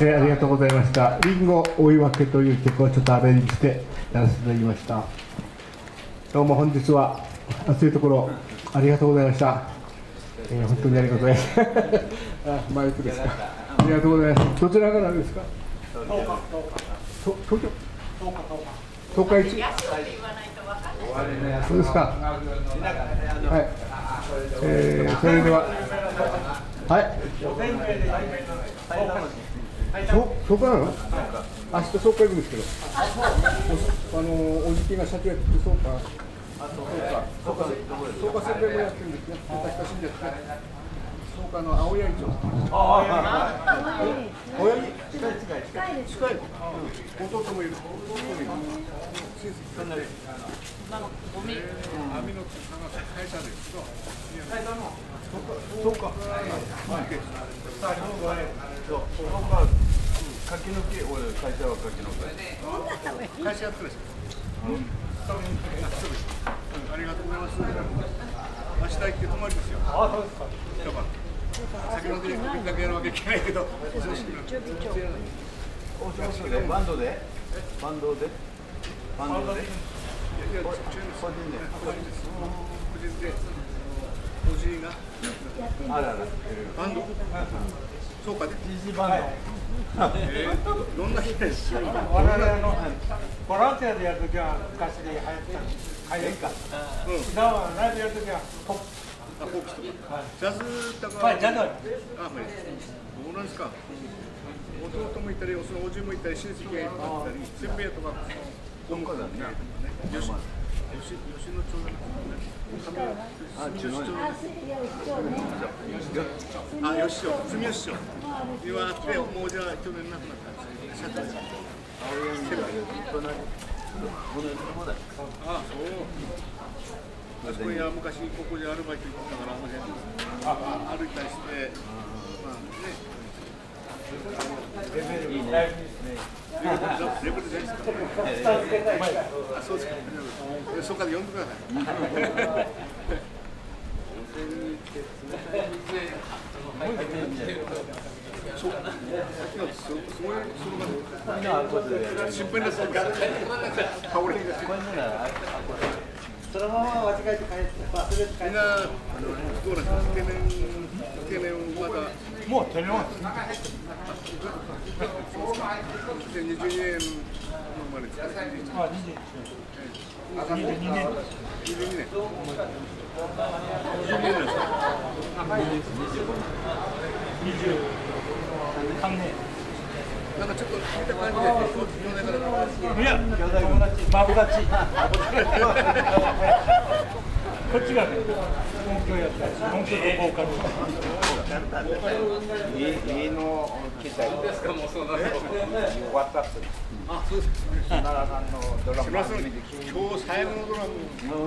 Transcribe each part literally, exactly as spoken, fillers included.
えー、ありがとうございました。リンゴ追い分けという曲をちょっとアレンジしてやらせていただきました。どうも本日は暑いところありがとうございました。えー、本当にありがとうございます。あ、マイクですか。ありがとうございます。どちらからですか。東京。東京。東海地。そうですか。はい。えー、それでは。はい。そうかなの？明日そうか行くんですけど。あのおじきが社長やってそうか。そうか。そうか宣伝もやってるんですね。親しいですね。そうかの青柳町。ああ。青柳。近い近い近い近い。弟もいる。弟もいる。そんなに。ゴミ。網の会社です。そうか。はい。そうか。柿の木、俺会社は柿の木。会社やってるでしょ。ありがとうございます。明日行って泊まりですよ。あ、そうですか。先の出にだけやるわけいけないけど。バンドで？バンドで？バンドで？いやいや、個人で。個人で。おじいが。あらら。バンド。そうかね。ジージーバンド。えー、どんな日です。我々のボランティアでやるときは昔で流行った。流行った。今はライブやるときはポップ。あ、ポップとか。ジャズとか。はい、ジャズ。あ、はい。どうなんですか。弟もいたり、そのおじいもいたり、親戚がいたり、せんべいとか。どんかだね。よし。吉吉野町だね。あ、住吉町。あ、吉町、住吉町。今あって、もうじゃあ去年亡くなったんです。社長です。青柳の隣。あ、そう。あそこには昔ここでアルバイト行ったからあの辺歩いたりして、まあね。レベルいいね。レベルですか。あ、そうですか。そこから読んでください。そう。すごい心配なそうか。倒れて。そのまま間違えて帰って忘れて帰って。みんなどうなんですか。懸念懸念まだ。もう懸念は。にじゅうにねん生まれですか。あ、にじゅうにねん。にじゅうにねん。にじゅうにねん。にじゅうにねんですか。にじゅうさんねん。なんかちょっと聞いた感じで、いや、友達、マブダチ。こっちが本気をやったり、本気とボーカル。家の機材ですか、もうそうなんです。ワッツアップ。あ、そうですか。奈良さんのドラム。今日最後のドラム。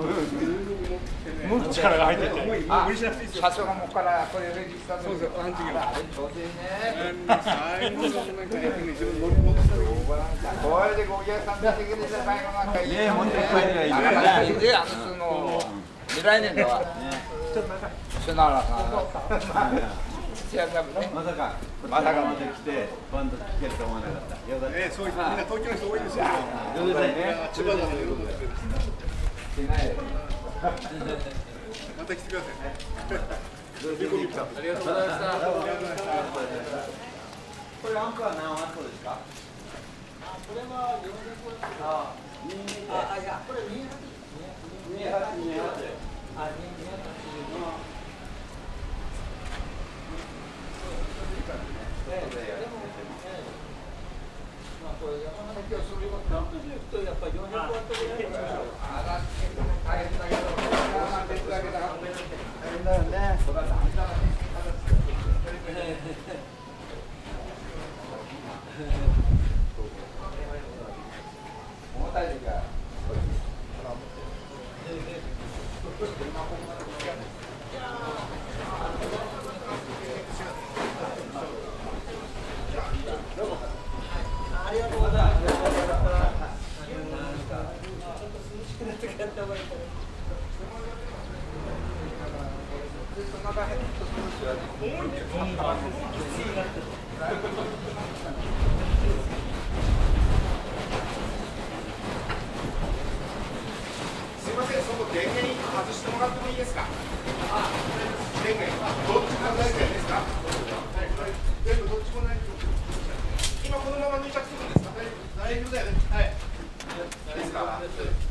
もう力が入ってて。社長がもうからこれレジスタート。そうです。あの時は。最後のドラム。これでご客さん出てくれた最後なんかいいね。本当に帰りがいいね。で、あのその未来年度は奈良さん。まさか、まさかまで来て、バンド聴けると思わなかった。よかった。ええ、そういうみんな東京の人多いですよ。よかったね。千葉だね。また来てください。ありがとうございました。これアンカー何ワットですか？これはよんひゃくワット。ああ、いや、これにひゃく。にひゃく、にひゃく。あ、にひゃく。やっぱりよんひゃくワットぐらい大変だけど、大変だよね。重たい時は。ありがとうございます。その中へ。 すみません、そこ電源外してもらってもいいですか。電源、どっちも大丈夫ですか。全部どっちも大丈夫。今このまま抜いちゃってるんですか。大丈夫だよね。はい。ですか。はい。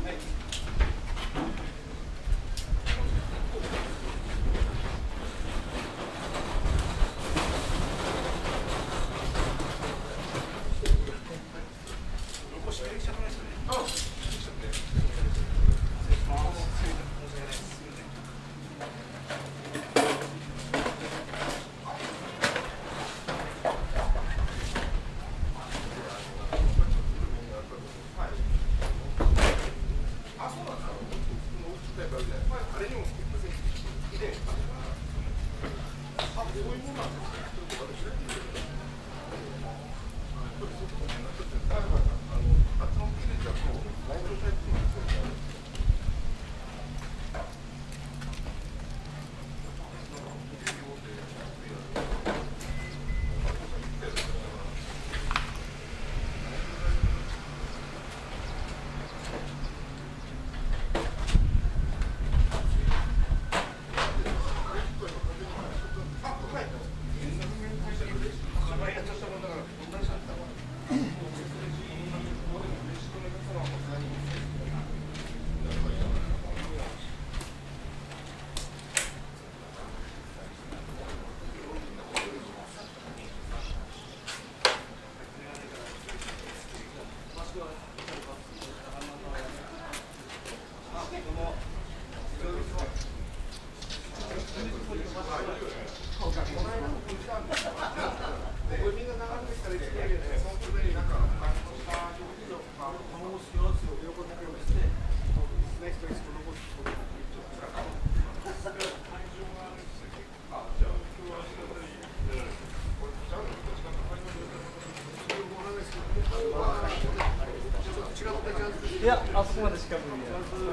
いや、あそこまでしか無理や。うん、そう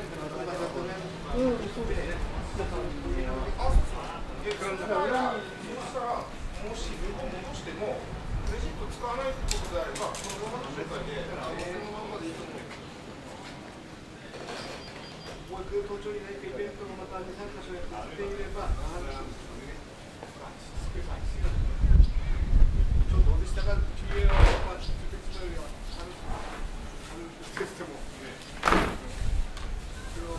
ですね。 もし日本戻してもレジット使わないってことであれば、そのままの状態でそのままでいいと思う。 もう空港庁にイベントがまたに、さんか所やっていれば、ちょっとどうでしたか、ピーエー は直接のよりは、あの、テストも、それを、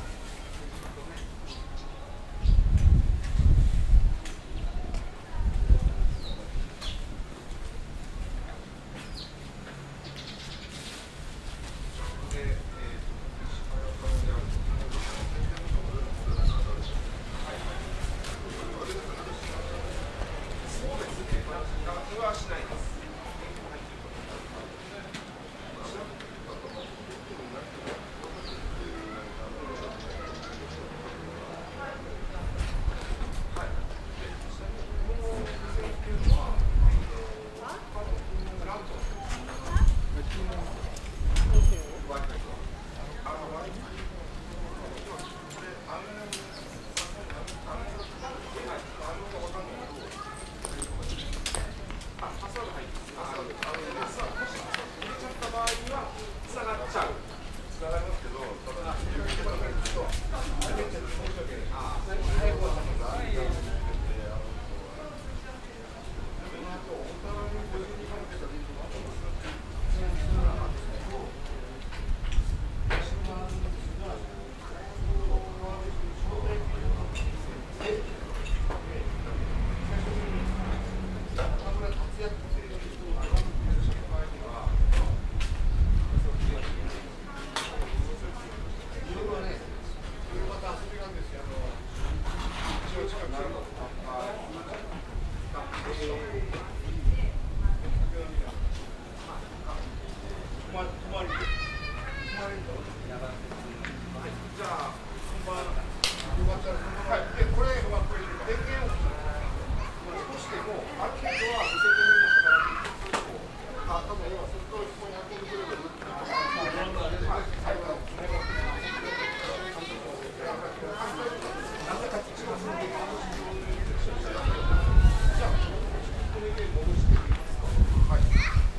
こめて戻してみますか。はい。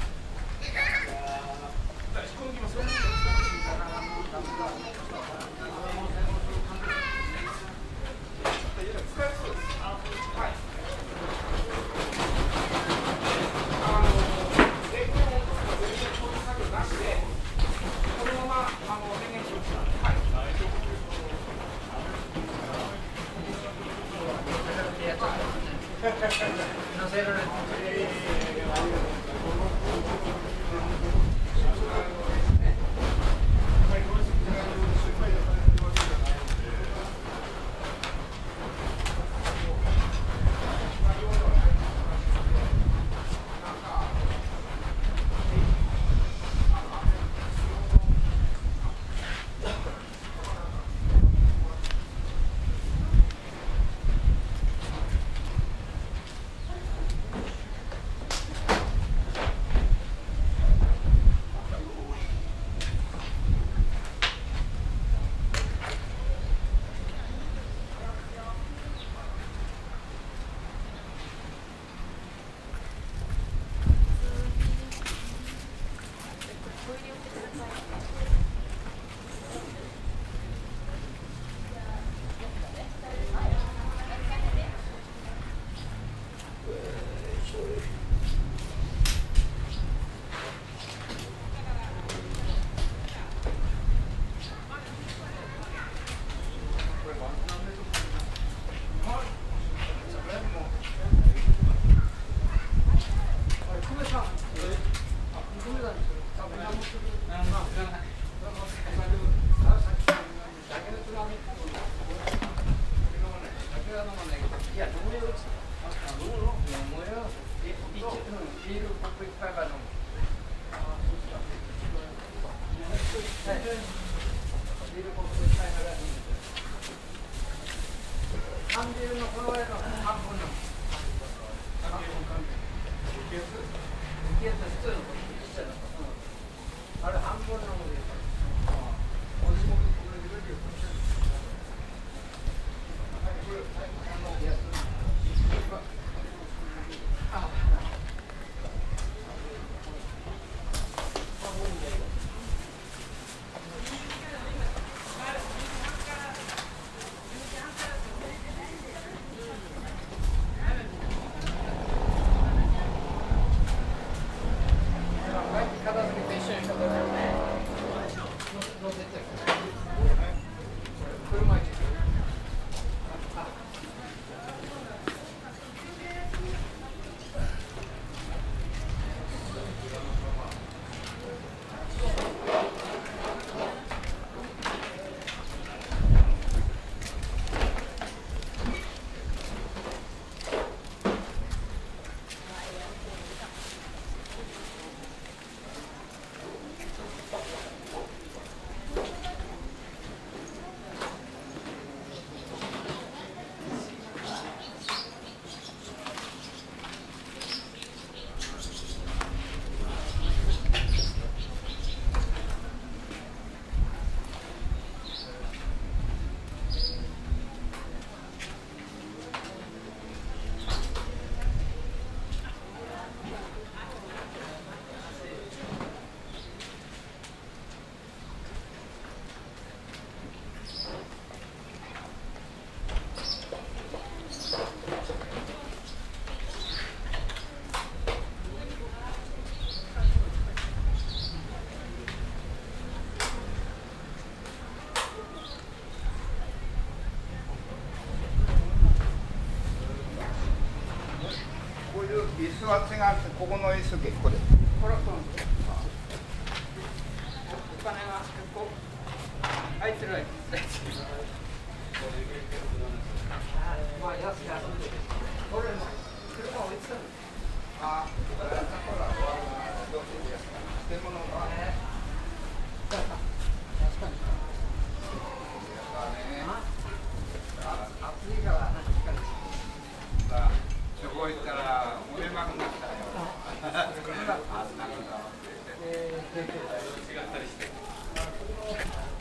引っこ抜きますよ。使えそうです。はい。あの電源を落とすか電源を落とす作業なしで、このままあの電源を落とす。はい。 乗せられて椅子は違って、ここの椅子結構です。これはそうなんですよ。お金が結構入ってるわけです。まあ安く安く。これも車置いてたんです。ああ、これはほら、どうしてですか。建物が。確かに。暑いから確かに。そこ行ったらお出まくなったよ。あんなこと。違ったりして。